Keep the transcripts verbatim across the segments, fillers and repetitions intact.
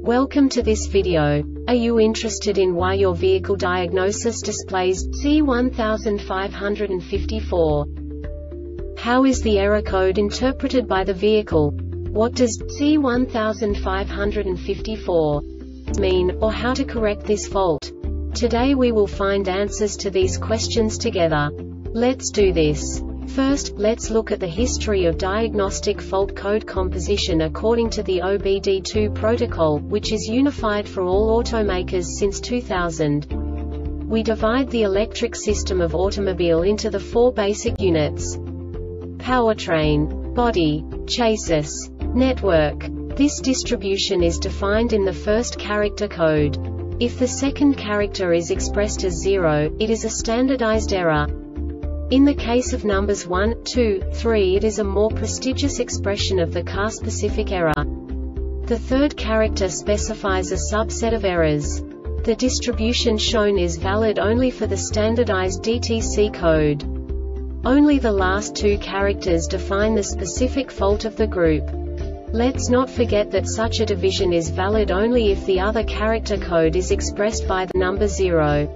Welcome to this video. Are you interested in why your vehicle diagnosis displays C one five five four? How is the error code interpreted by the vehicle? What does C one five five four mean, or how to correct this fault? Today we will find answers to these questions together. Let's do this. First, let's look at the history of diagnostic fault code composition according to the O B D two protocol, which is unified for all automakers since two thousand. We divide the electric system of automobile into the four basic units: powertrain, body, chassis, network. This distribution is defined in the first character code. If the second character is expressed as zero, it is a standardized error. In the case of numbers one, two, three, it is a more prestigious expression of the car-specific error. The third character specifies a subset of errors. The distribution shown is valid only for the standardized D T C code. Only the last two characters define the specific fault of the group. Let's not forget that such a division is valid only if the other character code is expressed by the number zero.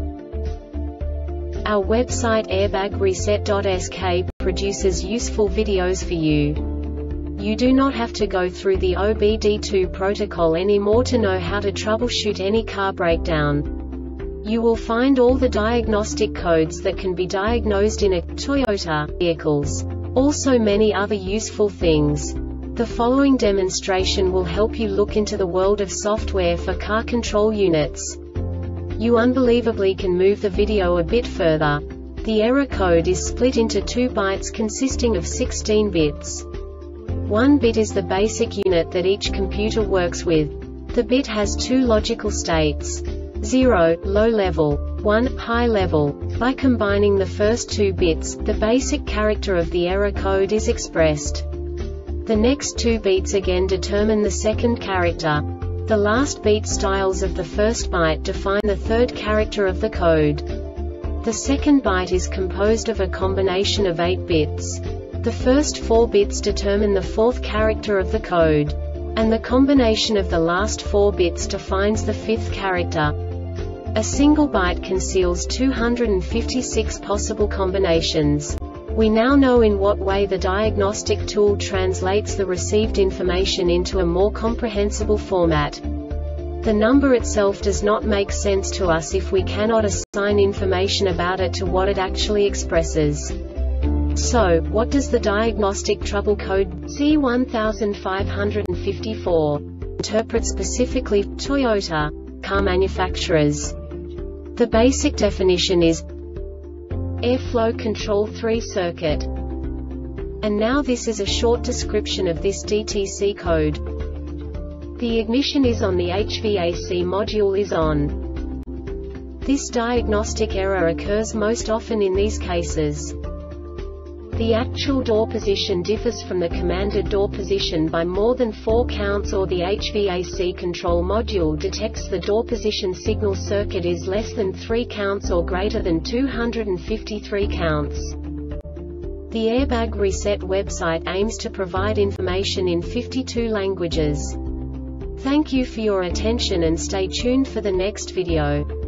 Our website airbag reset dot S K produces useful videos for you. You do not have to go through the O B D two protocol anymore to know how to troubleshoot any car breakdown. You will find all the diagnostic codes that can be diagnosed in a Toyota vehicles. Also many other useful things. The following demonstration will help you look into the world of software for car control units. You unbelievably can move the video a bit further. The error code is split into two bytes consisting of sixteen bits. One bit is the basic unit that each computer works with. The bit has two logical states: zero, low level, one, high level. By combining the first two bits, the basic character of the error code is expressed. The next two bits again determine the second character. The last beat styles of the first byte define the third character of the code. The second byte is composed of a combination of eight bits. The first four bits determine the fourth character of the code. And the combination of the last four bits defines the fifth character. A single byte conceals two hundred fifty-six possible combinations. We now know in what way the diagnostic tool translates the received information into a more comprehensible format. The number itself does not make sense to us if we cannot assign information about it to what it actually expresses. So, what does the diagnostic trouble code C one five five four interpret specifically for Toyota car manufacturers? The basic definition is airflow control three circuit. And now this is a short description of this D T C code. The ignition is on, the H V A C module is on. This diagnostic error occurs most often in these cases. The actual door position differs from the commanded door position by more than four counts, or the H V A C control module detects the door position signal circuit is less than three counts or greater than two hundred fifty-three counts. The Airbag Reset website aims to provide information in fifty-two languages. Thank you for your attention and stay tuned for the next video.